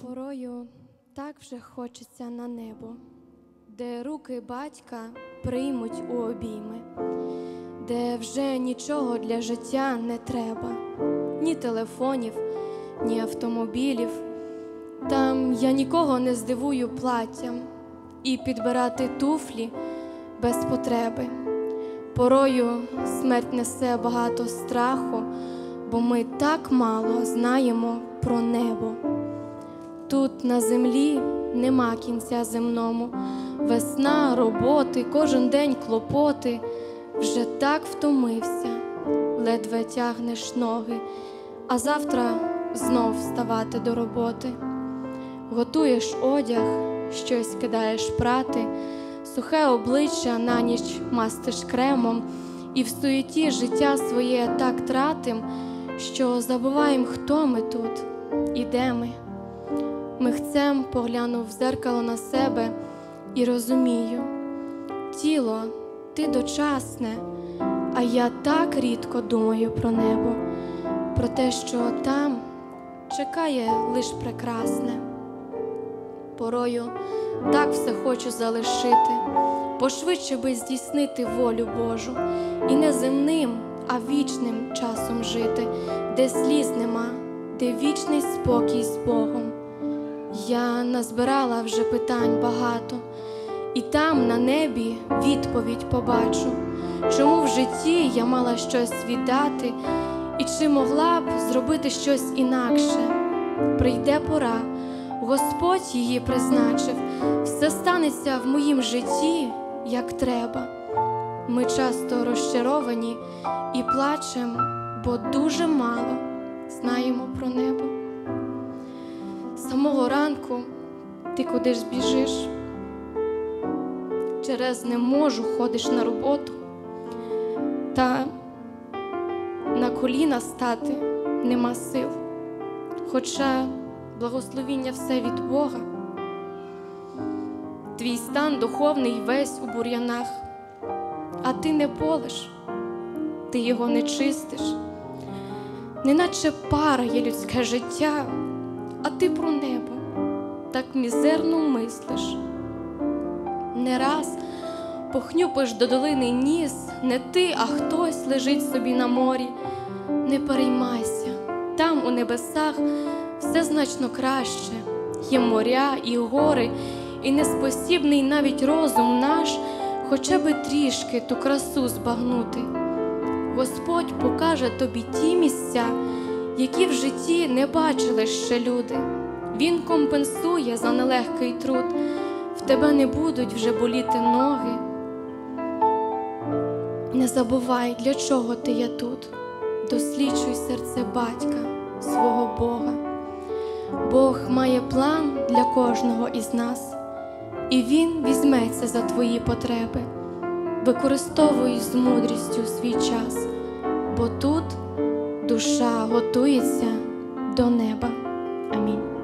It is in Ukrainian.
Порою так вже хочеться на небо, де руки батька приймуть у обійми, де вже нічого для життя не треба, ні телефонів, ні автомобілів. Там я нікого не здивую платтям і підбирати туфлі без потреби. Порою смерть несе багато страху, бо ми так мало знаємо про небо. Тут на землі нема кінця земному, весна, роботи, кожен день клопоти. Вже так втомився, ледве тягнеш ноги, а завтра знов вставати до роботи. Готуєш одяг, щось кидаєш прати, сухе обличчя на ніч мастиш кремом, і в суєті життя своє так тратим, що забуваєм, хто ми тут і де ми. Михцем поглянув в дзеркало на себе і розумію: тіло, ти дочасне, а я так рідко думаю про небо, про те, що там чекає лиш прекрасне. Порою так все хочу залишити, пошвидше би здійснити волю Божу і не земним, а вічним часом жити, де сліз нема, де вічний спокій з Богом. Я назбирала вже питань багато, і там на небі відповідь побачу, чому в житті я мала щось віддати, і чи могла б зробити щось інакше. Прийде пора, Господь її призначив, все станеться в моїм житті, як треба. Ми часто розчаровані і плачем, бо дуже мало знаємо про небо. З самого ранку ти куди ж біжиш, через не можу ходиш на роботу, та на коліна стати нема сил, хоча благословіння все від Бога. Твій стан духовний весь у бур'янах, а ти не полиш, ти його не чистиш. Неначе пара є людське життя, а ти про небо так мізерно мислиш. Не раз похнюпиш до долини ніс, не ти, а хтось лежить собі на морі. Не переймайся, там у небесах все значно краще. Є моря і гори, і неспосібний навіть розум наш хоча би трішки ту красу збагнути. Господь покаже тобі ті місця, які в житті не бачили ще люди. Він компенсує за нелегкий труд, в тебе не будуть вже боліти ноги. Не забувай, для чого ти є тут. Досліджуй серце батька, свого Бога. Бог має план для кожного із нас, і Він візьметься за твої потреби. Використовуй з мудрістю свій час, бо тут душа готується до неба. Амінь.